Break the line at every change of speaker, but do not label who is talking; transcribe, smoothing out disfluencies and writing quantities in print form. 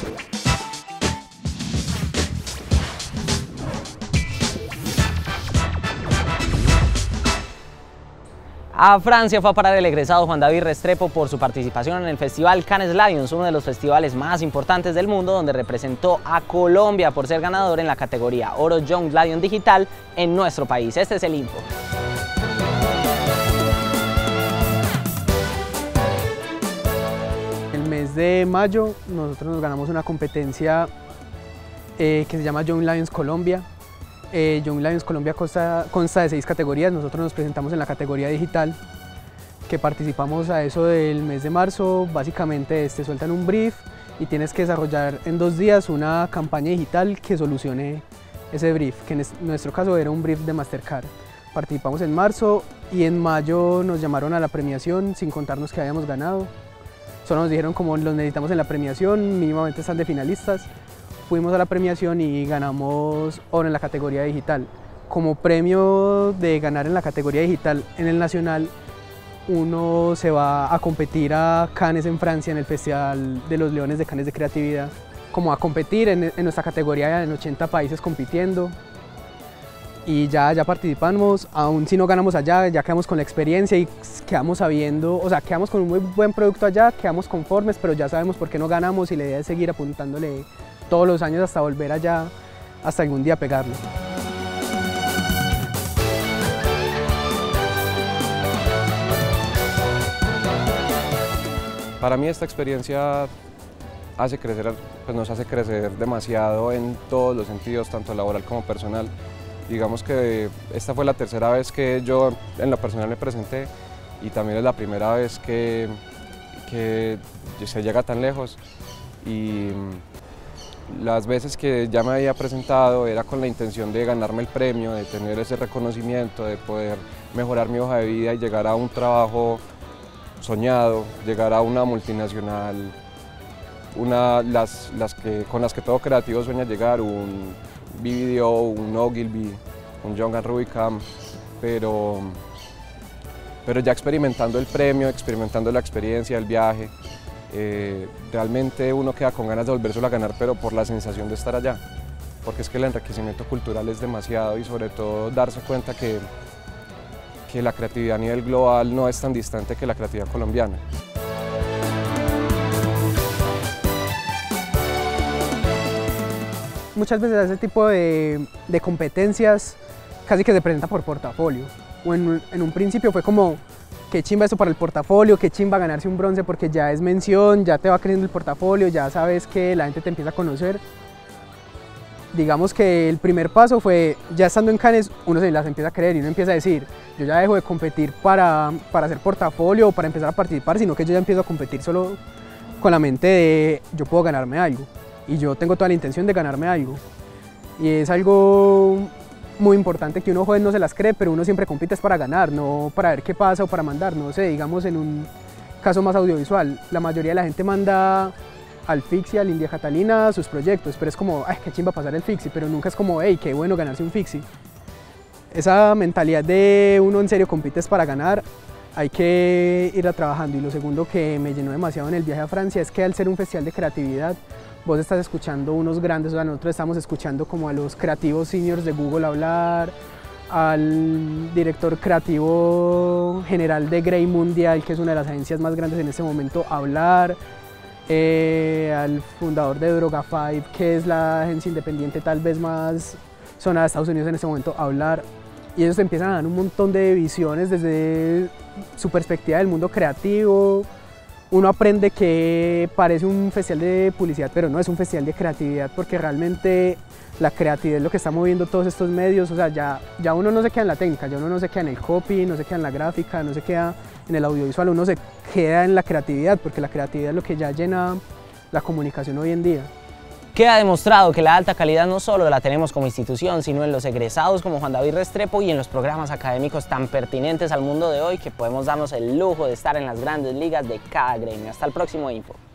A Francia fue a parar el egresado Juan David Restrepo por su participación en el festival Cannes Lions, uno de los festivales más importantes del mundo, donde representó a Colombia por ser ganador en la categoría Oro Young Lion Digital en nuestro país. Este es el info.
El mes de mayo nosotros nos ganamos una competencia que se llama Young Lions Colombia. Young Lions Colombia consta de 6 categorías. Nosotros nos presentamos en la categoría digital, que participamos a eso del mes de marzo. Básicamente te sueltan un brief y tienes que desarrollar en 2 días una campaña digital que solucione ese brief, que en nuestro caso era un brief de Mastercard. Participamos en marzo y en mayo nos llamaron a la premiación sin contarnos que habíamos ganado. Solo nos dijeron como los necesitamos en la premiación, mínimamente están de finalistas. Fuimos a la premiación y ganamos oro en la categoría digital. Como premio de ganar en la categoría digital en el nacional, uno se va a competir a Cannes en Francia, en el Festival de los Leones de Cannes de Creatividad, como a competir en nuestra categoría en 80 países compitiendo. Y ya participamos, aún si no ganamos allá, ya quedamos con la experiencia y quedamos sabiendo, o sea, quedamos con un muy buen producto allá, quedamos conformes, pero ya sabemos por qué no ganamos y la idea es seguir apuntándole todos los años hasta volver allá, hasta algún día pegarlo.
Para mí esta experiencia hace crecer, pues nos hace crecer demasiado en todos los sentidos, tanto laboral como personal. Digamos que esta fue la tercera vez que yo en lo personal me presenté y también es la primera vez que se llega tan lejos. Y las veces que ya me había presentado era con la intención de ganarme el premio, de tener ese reconocimiento, de poder mejorar mi hoja de vida y llegar a un trabajo soñado, llegar a una multinacional, con las que todo creativo sueña llegar, un BBDO, un Ogilvy, un Young & Rubicam, pero ya experimentando el premio, experimentando la experiencia, el viaje, realmente uno queda con ganas de volvérselo a ganar, pero por la sensación de estar allá, porque es que el enriquecimiento cultural es demasiado y sobre todo darse cuenta que la creatividad a nivel global no es tan distante que la creatividad colombiana.
Muchas veces ese tipo de competencias casi que se presenta por portafolio, o en un principio fue como qué chimba eso para el portafolio, qué chimba ganarse un bronce porque ya es mención, ya te va creciendo el portafolio, ya sabes que la gente te empieza a conocer. Digamos que el primer paso fue, ya estando en Cannes, uno se las empieza a creer y uno empieza a decir, yo ya dejo de competir para hacer portafolio o para empezar a participar, sino que yo ya empiezo a competir solo con la mente de yo puedo ganarme algo y yo tengo toda la intención de ganarme algo. Y es algo muy importante que uno joven no se las cree, pero uno siempre compite es para ganar, no para ver qué pasa o para mandar, no sé, digamos en un caso más audiovisual, la mayoría de la gente manda al Fixi, al India Catalina, sus proyectos, pero es como, ay, qué chimba pasar el Fixi, pero nunca es como, hey, qué bueno ganarse un Fixi. Esa mentalidad de uno en serio compite es para ganar, hay que irla trabajando. Y lo segundo que me llenó demasiado en el viaje a Francia es que al ser un festival de creatividad, vos estás escuchando unos grandes, o sea, nosotros estamos escuchando como a los creativos seniors de Google hablar, al director creativo general de Grey Mundial, que es una de las agencias más grandes en este momento, hablar, al fundador de Droga5, que es la agencia independiente tal vez más sonada de Estados Unidos en este momento, hablar. Y ellos empiezan a dar un montón de visiones desde su perspectiva del mundo creativo. Uno aprende que parece un festival de publicidad, pero no es un festival de creatividad, porque realmente la creatividad es lo que está moviendo todos estos medios. O sea, ya uno no se queda en la técnica, ya uno no se queda en el copy, no se queda en la gráfica, no se queda en el audiovisual, uno se queda en la creatividad, porque la creatividad es lo que ya llena la comunicación hoy en día.
Queda demostrado que la alta calidad no solo la tenemos como institución, sino en los egresados como Juan David Restrepo y en los programas académicos tan pertinentes al mundo de hoy que podemos darnos el lujo de estar en las grandes ligas de cada gremio. Hasta el próximo Info.